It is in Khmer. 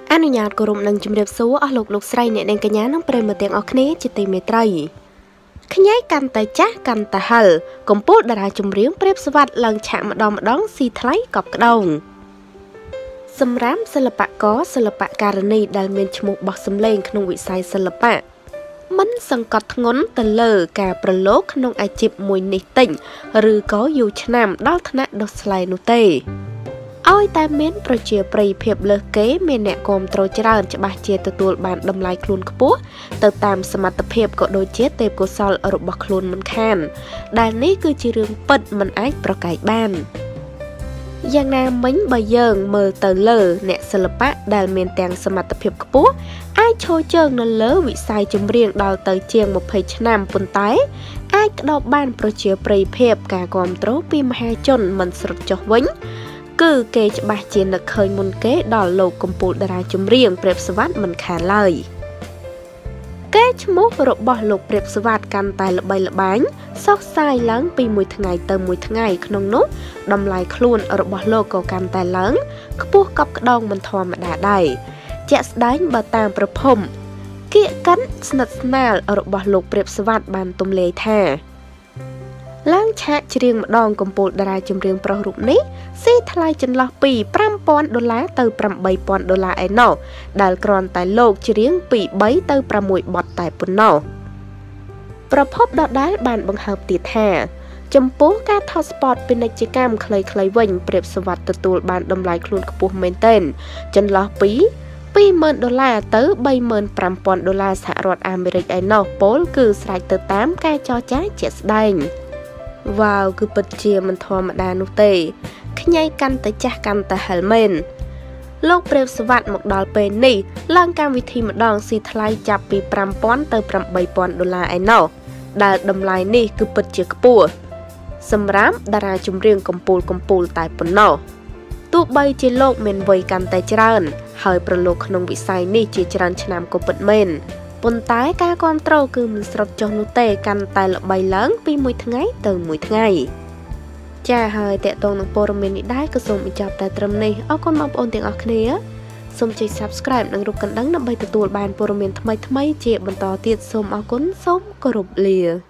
អនុញ្ញាតគោរពនឹងជំរាបសួរអស់លោកស្រីអ្នកនាងកញ្ញានិងប្រិយមិត្តទាំងអស់គ្នាជាទីមេត្រីខ្ញែកកាន់តែចាស់កាន់តែហឹលកំពូលតារាចម្រៀងព្រាបស្វាត់ឡើងឆាកម្ដងស៊ីថ្លៃកប់ក្ដងសម្រាប់សិល្បករសិល្បករនីដែលមានឈ្មោះបោះសម្លេងក្នុងវិស័យសិល្បៈមិនសង្កត់ធ្ងន់ទៅលើការប្រឡូកក្នុងអាជីពមួយនេះទិញឬក៏យូរឆ្នាំដល់ថ្នាក់ដុសស្លែនោះទេឲ្យតែមានប្រជាប្រិយភាពលើសគេមានអ្នកគាំទ្រច្រើនច្បាស់ជាទទួលបានតម្លៃខ្លួនខ្ពស់ទៅតាមសមត្ថភាពក៏ដូចជាទេពកោសល្យរបស់ខ្លួនមិនខានដែលនេះគឺជារឿងពិតមិនអាចប្រកែកបានយ៉ាងណាមិញបើយើងមើលទៅលើអ្នកសិល្បៈដែលមានទាំងសមត្ថភាពខ្ពស់អាចឈរជើងនៅលើវិស័យចម្រៀងដល់ទៅជាង20ឆ្នាំប៉ុន្តែអាចក្តោបបានប្រជាប្រិយភាពការគាំទ្រពីមហាជនមិនស្រុតចុះវិញគឺគេច្បាស់ជានឹកឃើញមុនគេដល់លោកកំពូលតារាចម្រៀងព្រាបស្វាត់មិនខានឡើយគេឈ្មោះរបស់លោកព្រាបស្វាត់កាន់តែល្បីល្បាញសុខសាយឡើងពីមួយថ្ងៃទៅមួយថ្ងៃក្នុងនោះតម្លៃខ្លួនរបស់លោកក៏កាន់តែឡើងខ្ពស់កប់ក្ដងមិនធម្មតាដែរជាក់ស្ដែងបើតាមប្រភពគៀកកាន់ស្និទ្ធស្នាលរបស់លោកព្រាបស្វាត់បានទម្លាយថាឡើងឆាកច្រៀងម្ដងកំពូលតារាចម្រៀងប្រុសរូបនេះស៊ីថ្លៃចន្លោះពី$5,000ទៅ$8,000ឯណោះដែលគ្រាន់តែលោកច្រៀងពី3ទៅ6បទតែប៉ុណ្ណោះប្រភពដដែលបានបង្ហើបទៀតថាចំពោះការថតស្ពតពាណិជ្ជកម្មខ្លីៗវិញព្រាបស្វាត់ទទួលបានតម្លៃខ្លួនខ្ពស់មែនទែនចន្លោះពី$20,000ទៅ$35,000សហរដ្ឋអាមេរិកឯណោះពលគឺស្រេចទៅតាមការចរចាជាក់ស្ដែងវ៉ាវគឺពិតជាមិនធម្មតានោះទេខ្ញែកកាន់តែចាស់កាន់តែហឹលមែនលោកព្រាបស្វាត់មកដល់ពេលនេះឡើងកម្មវិធីម្ដងស៊ីថ្លៃចាប់ពី$5,000ទៅ$8,000ឯណោះដែលតម្លៃនេះគឺពិតជាខ្ពស់សម្រាប់តារាចម្រៀងកំពូលតែប៉ុណ្ណោះទោះបីជាលោកមានវ័យកាន់តែច្រើនហើយប្រឡូកក្នុងវិស័យនេះជាច្រើនឆ្នាំក៏ពិតមែនប៉ុន្តែការគាំទ្រគឺមិនស្រុតចុះនោះទេកាន់តែល្បីឡើងពីមួយថ្ងៃទៅមួយថ្ងៃចាហើយតេតងនឹងព័ត៌មាននេះដែរក៏សូមបញ្ចប់តែត្រឹមនេះអរគុណបងប្អូនទាំងអស់គ្នាសូមចុច Subscribe និងរូបកណ្ដឹងដើម្បីទទួលបានព័ត៌មានថ្មីៗជាបន្តទៀតសូមអរគុណសូមគោរពលា